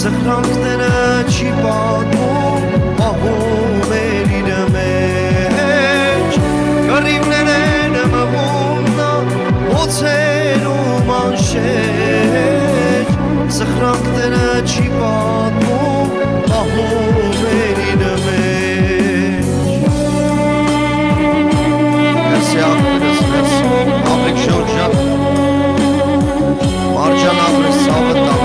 Սխրանքները չի պատմում Պահում էր իր մեջ Կռիվները մղում նա Ոցերում անշեջ Սխրանքները չի պատմում Պահում էր իր մեջ Մերսի աղբերս, մերսի Աղրիկ Ժորժան Մարջան աղրես սավը տանը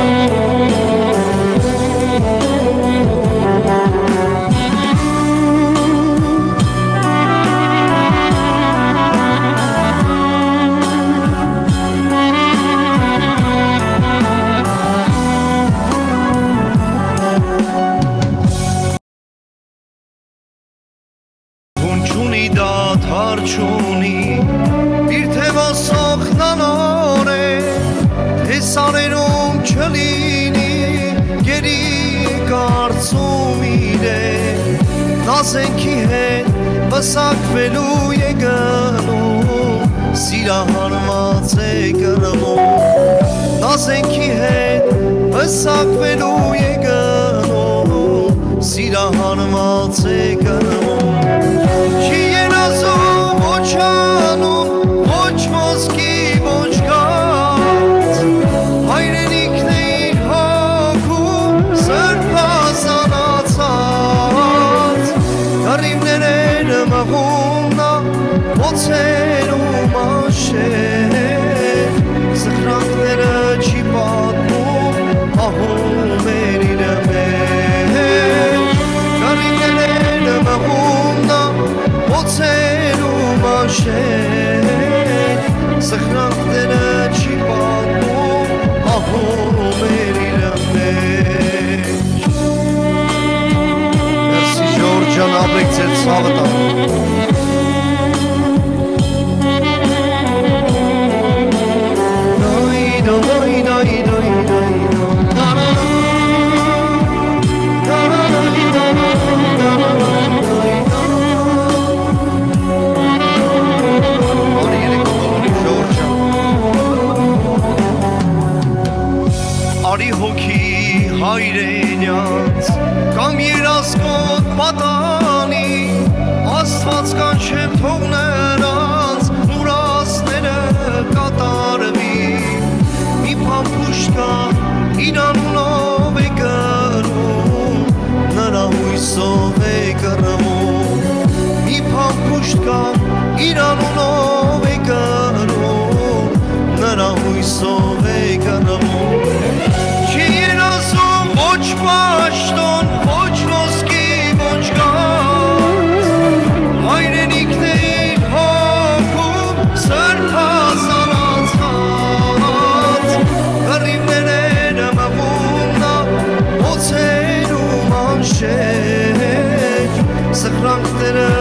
Հարչունի Իրթևասող նանոր է Թեսաներում չլինի Գերի կարծում իրե Նազենքի հետ վսակվելու է գնում Սիրահարված է կրվում Նազենքի հետ վսակվելու է գնում Սիրահարված է կրվում Չի երազում ոչ անում, ոչ ոսկի, ոչ գաց Հայրենիքն է իր հոգում, սրբազանացած Կռիվները մղում նա, ոցերում անշեր Սխրանքները չի պատմում, ահում էր իր մեջ Կռիվները մղում նա Ոցերում անշեր Սխրանքները չի պատմում Ահում էր իր մեջ Մերսի Ժորժան աղրիկ ձեր սավը տանը Արի հոգի հայրենյաց կամ երասկոտ պատանի Աստված կանչեմ թող նրանց ուրասները կատարվի Մի փամփուշտ կա իր անունով է կրում նրա հույսով է կռվում Մի փամփուշտ կա իր անունով է կրում նրա հույսով է կռվում Ոչ պաշտոն, ոչ ոսկի, ոչ գաց Հայրենիքն է իր հոգում, սրբազանացած Կռիվները մղում նա, ոցերում անշեջ Սխրանքները